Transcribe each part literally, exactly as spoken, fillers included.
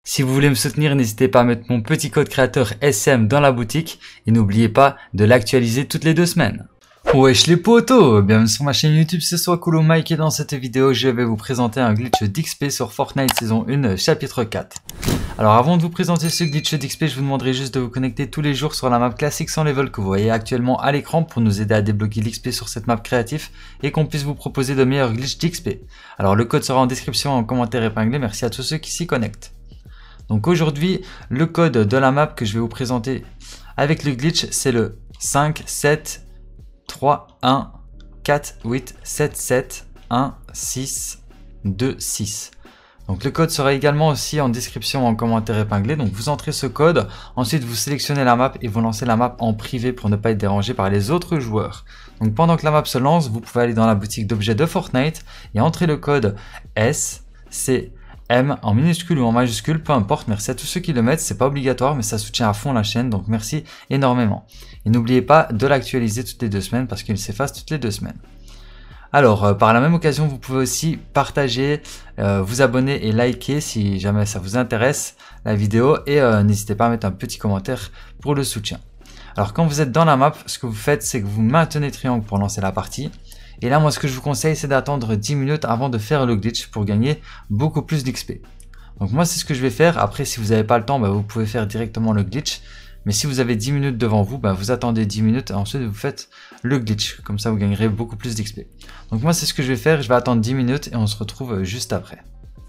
Si vous voulez me soutenir, n'hésitez pas à mettre mon petit code créateur S M dans la boutique et n'oubliez pas de l'actualiser toutes les deux semaines. Wesh les potos, bienvenue sur ma chaîne YouTube, c'est Swakulo Mike et dans cette vidéo je vais vous présenter un glitch d'X P sur Fortnite saison un chapitre quatre. Alors avant de vous présenter ce glitch d'X P, je vous demanderai juste de vous connecter tous les jours sur la map classique sans level que vous voyez actuellement à l'écran pour nous aider à débloquer l'X P sur cette map créative et qu'on puisse vous proposer de meilleurs glitches d'X P. Alors le code sera en description en commentaire épinglé, merci à tous ceux qui s'y connectent. Donc aujourd'hui, le code de la map que je vais vous présenter avec le glitch, c'est le cinq sept trois un quatre huit sept sept un six deux six. Donc le code sera également aussi en description en commentaire épinglé. Donc vous entrez ce code, ensuite vous sélectionnez la map et vous lancez la map en privé pour ne pas être dérangé par les autres joueurs. Donc pendant que la map se lance, vous pouvez aller dans la boutique d'objets de Fortnite et entrer le code S C M en minuscule ou en majuscule, peu importe, merci à tous ceux qui le mettent, c'est pas obligatoire mais ça soutient à fond la chaîne, donc merci énormément. Et n'oubliez pas de l'actualiser toutes les deux semaines parce qu'il s'efface toutes les deux semaines. Alors euh, par la même occasion, vous pouvez aussi partager, euh, vous abonner et liker si jamais ça vous intéresse la vidéo et euh, n'hésitez pas à mettre un petit commentaire pour le soutien. Alors quand vous êtes dans la map, ce que vous faites c'est que vous maintenez triangle pour lancer la partie. Et là, moi, ce que je vous conseille, c'est d'attendre dix minutes avant de faire le glitch pour gagner beaucoup plus d'X P. Donc moi, c'est ce que je vais faire. Après, si vous n'avez pas le temps, bah, vous pouvez faire directement le glitch. Mais si vous avez dix minutes devant vous, bah, vous attendez dix minutes et ensuite vous faites le glitch. Comme ça, vous gagnerez beaucoup plus d'X P. Donc moi, c'est ce que je vais faire. Je vais attendre dix minutes et on se retrouve juste après.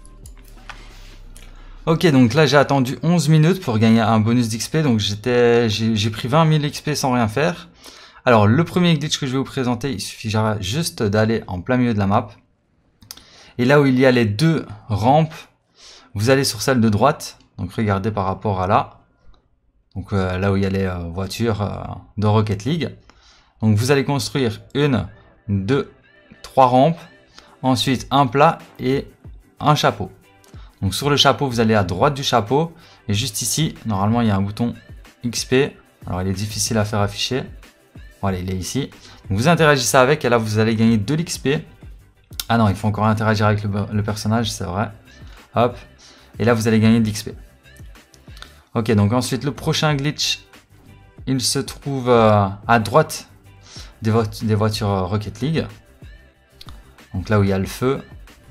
Ok, donc là, j'ai attendu onze minutes pour gagner un bonus d'X P. Donc j'ai pris vingt mille X P sans rien faire. Alors le premier glitch que je vais vous présenter, il suffira juste d'aller en plein milieu de la map. Et là où il y a les deux rampes, vous allez sur celle de droite. Donc regardez par rapport à là. Donc euh, là où il y a les euh, voitures euh, de Rocket League. Donc vous allez construire une, deux, trois rampes. Ensuite un plat et un chapeau. Donc sur le chapeau, vous allez à droite du chapeau. Et juste ici, normalement il y a un bouton X P. Alors il est difficile à faire afficher. Voilà, il est ici. Donc vous interagissez avec et là vous allez gagner de l'X P. Ah non, il faut encore interagir avec le, le personnage, c'est vrai. Hop. Et là vous allez gagner de l'X P. Ok, donc ensuite le prochain glitch, il se trouve euh, à droite des, vo des voitures euh, Rocket League. Donc là où il y a le feu.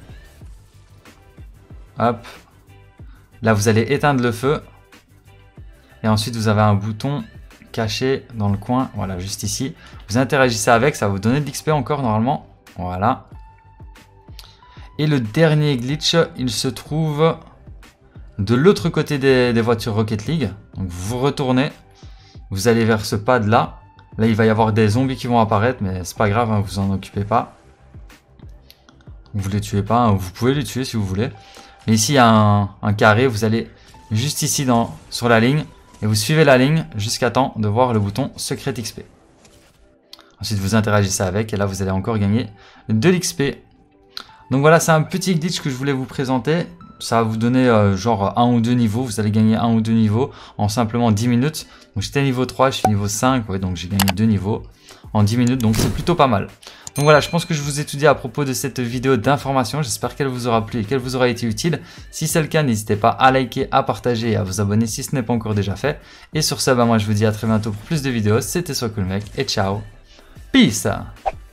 Hop. Là vous allez éteindre le feu. Et ensuite vous avez un bouton caché dans le coin, voilà, juste ici. Vous interagissez avec, ça va vous donner de l'X P encore normalement. Voilà. Et le dernier glitch, il se trouve de l'autre côté des, des voitures Rocket League. Donc vous retournez, vous allez vers ce pad là. Là, il va y avoir des zombies qui vont apparaître, mais c'est pas grave, hein, vous en occupez pas. Vous les tuez pas, hein, vous pouvez les tuer si vous voulez. Mais ici, il y a un, un carré, vous allez juste ici dans, sur la ligne. Et vous suivez la ligne jusqu'à temps de voir le bouton secret X P. Ensuite vous interagissez avec et là vous allez encore gagner de l'X P. Donc voilà, c'est un petit glitch que je voulais vous présenter. Ça va vous donner euh, genre un ou deux niveaux. Vous allez gagner un ou deux niveaux en simplement dix minutes. Donc j'étais niveau trois, je suis niveau cinq. Ouais, donc j'ai gagné deux niveaux en dix minutes. Donc c'est plutôt pas mal. Donc voilà, je pense que je vous ai tout dit à propos de cette vidéo d'information. J'espère qu'elle vous aura plu et qu'elle vous aura été utile. Si c'est le cas, n'hésitez pas à liker, à partager et à vous abonner si ce n'est pas encore déjà fait. Et sur ce, bah moi je vous dis à très bientôt pour plus de vidéos. C'était Swakulo Mike et ciao. Peace.